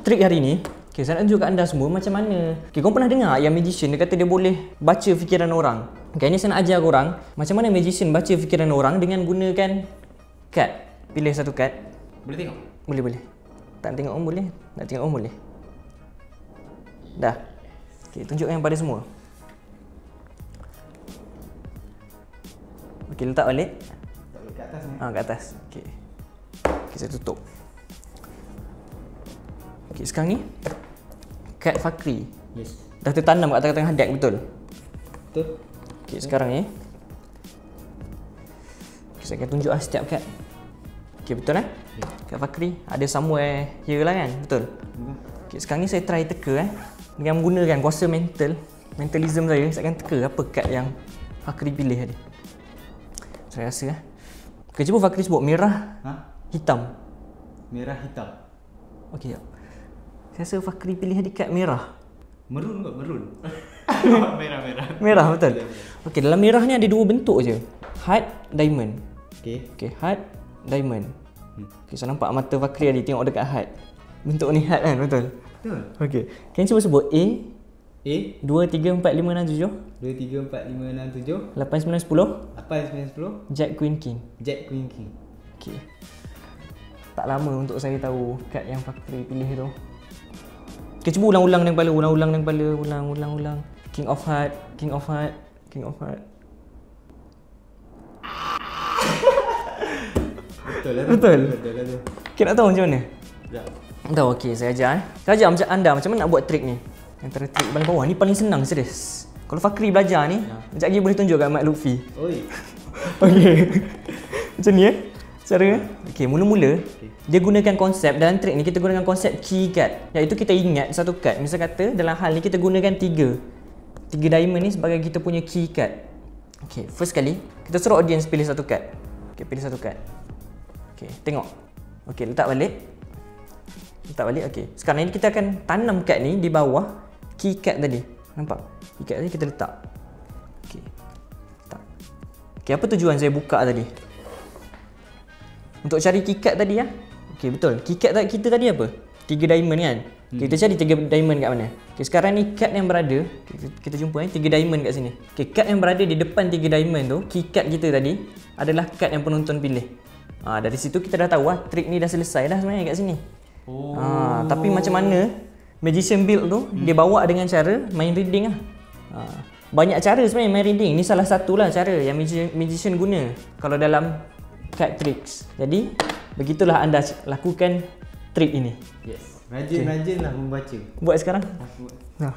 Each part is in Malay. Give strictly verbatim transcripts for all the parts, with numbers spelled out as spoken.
trik hari ni, okay, saya nak tunjuk kat anda semua macam mana. Okay, korang pernah dengar yang magician dia kata dia boleh baca fikiran orang. Okay, ni saya nak ajar korang macam mana magician baca fikiran orang dengan gunakan kad. Pilih satu kad. Boleh tengok? Boleh, boleh. Tak nak tengok om boleh? Nak tengok om boleh? Dah. Okay, tunjukkan pada semua. Okay, letak balik. Letak balik kat atas ni. Ah, kat atas. Okay. Okay, saya tutup. Okay, sekarang ni kad Fakri. Yes. Dah tertanam kat tengah-tengah deck, betul? Betul. Okay, sekarang ni okay, saya akan tunjuk lah setiap kad. Okay, betul eh? Ya. Kad Fakri ada somewhere here lah kan? Betul? Betul. Okay, sekarang ni saya try teka eh dengan menggunakan kuasa mental, mentalism saya. Saya akan teka apa kad yang Fakri pilih tadi. Saya rasa eh. Okay, cuba Fakri sebut merah, Ha? hitam. Merah hitam. Okay, jap. Saya rasa Fakri pilih tadi kad merah. Merun kot, merun. Merah-merah. Merah, betul? Okay, dalam merah ni ada dua bentuk je. Heart, diamond. Okey. Okay, heart, diamond. Hmm. Okay, saya nampak mata Fakri tadi tengok dekat heart. Bentuk ni heart kan, betul? Betul. Okay, can you cuba sebut A, A dua, tiga, empat, lima, enam, tujuh, dua, tiga, empat, lima, enam, tujuh, lapan, sembilan, sepuluh, lapan, sembilan, sepuluh, Jack, Queen, King. Jack, Queen, King. Okay. Tak lama untuk saya tahu kad yang Fakri pilih tu. Okay, cuba ulang-ulang dalam kepala, ulang-ulang dalam kepala, ulang-ulang-ulang. King of Heart, King of Heart, King of Heart. Betul lah tu. Betul? Betul lah tu. Okay, nak tahu macam mana? Sekejap. Tahu, okay, saya ajar eh. Saya ajar macam anda, macam mana nak buat trik ni. Antara trik paling bawah, ni paling senang, serius. Kalau Fakri belajar ni, Ya. sekejap lagi boleh tunjuk kat Mat Lutfi. Oi. Okay. Macam ni eh, cara eh. Okay, mula-mula, Okay. dia gunakan konsep, dalam trik ni kita gunakan konsep key card. Iaitu kita ingat satu card. Misal kata, dalam hal ni kita gunakan tiga. Tiga diamond ni sebagai kita punya key card. Okay, first kali, kita suruh audience pilih satu card. Okay, pilih satu card. Okay, tengok. Okay, letak balik. Letak balik, okay. Sekarang ni kita akan tanam card ni di bawah key card tadi. Nampak? Key card tadi kita letak. Okay. Letak. Okay, apa tujuan saya buka tadi? Untuk cari key card tadi ya. Okay, betul. Key card kita tadi apa? Tiga diamond kan? Okay, kita cari tiga diamond kat mana? Okay, sekarang ni card yang berada, kita, kita jumpa eh, tiga diamond kat sini. Okay, card yang berada di depan tiga diamond tu, key card kita tadi adalah card yang penonton pilih. Ha, dari situ kita dah tahu lah, trik ni dah selesai dah sebenarnya kat sini. Oh. Ha, tapi macam mana magician build tu, hmm. dia bawa dengan cara main reading lah. Ha, banyak cara sebenarnya main reading. Ni salah satu lah cara yang magician, magician guna kalau dalam card tricks. Jadi, begitulah anda lakukan trik ini. Yes. Rajin-rajinlah membaca. Buat sekarang. Aku buat. Nah.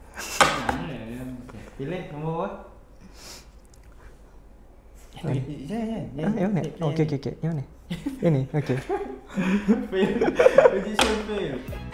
Pilih nombor apa? Yang Okey, ya ya ya. Ah, yang mana? Okey okey okey. Yang mana? Yang ni. Okey. Fail. Magician fail.